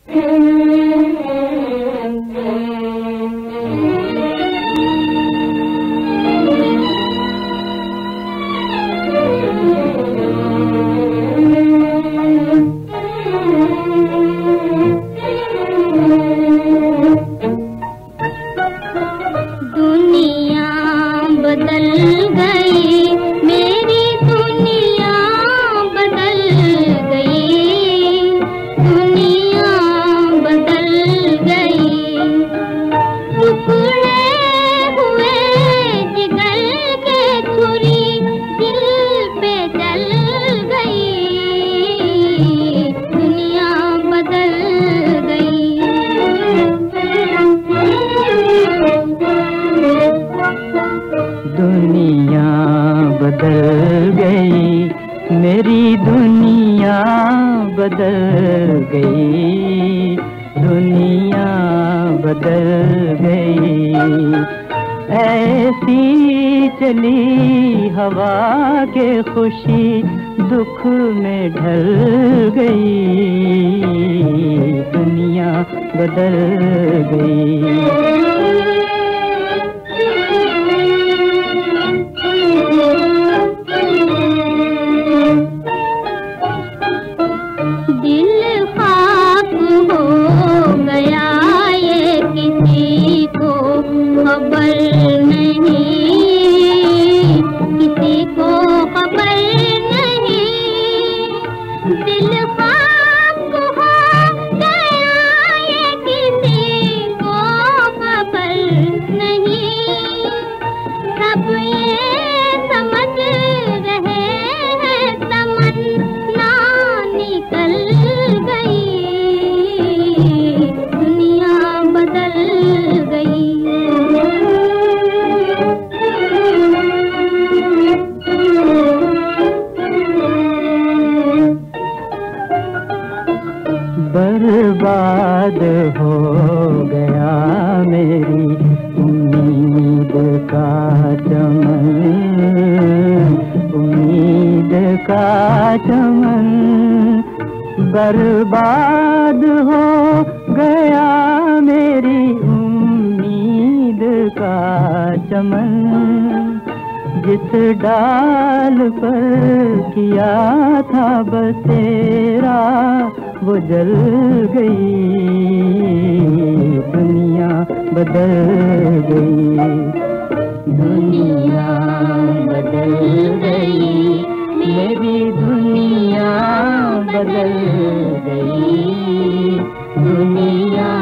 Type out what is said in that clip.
बदल गई मेरी दुनिया, बदल गई दुनिया, बदल गई। टुकड़े हुए जिगर के छुरी दिल पे चल गई, दुनिया बदल गई। दुनिया बदल गई मेरी दुनिया, बदल गई दुनिया, बदल गई। ऐसी चली हवा के खुशी दुख में ढल गई, दुनिया बदल गई। दिल खाक हो गया ये किसी को खबर नहीं, किसी को खबर नहीं। दिल खाक हो गया ये किसी को खबर नहीं। सब ये समझ रहे हैं तमन्ना निकल गई, दुनिया बदल गई। बर्बाद हो गया मेरी उम्मीद का चमन, उम्मीद का चमन। बर्बाद हो गया मेरी उम्मीद का चमन। जिस डाल पर किया था बसेरा वो जल गई, दुनिया बदल गई। दुनिया बदल गई मेरी दुनिया, बदल गई दुनिया,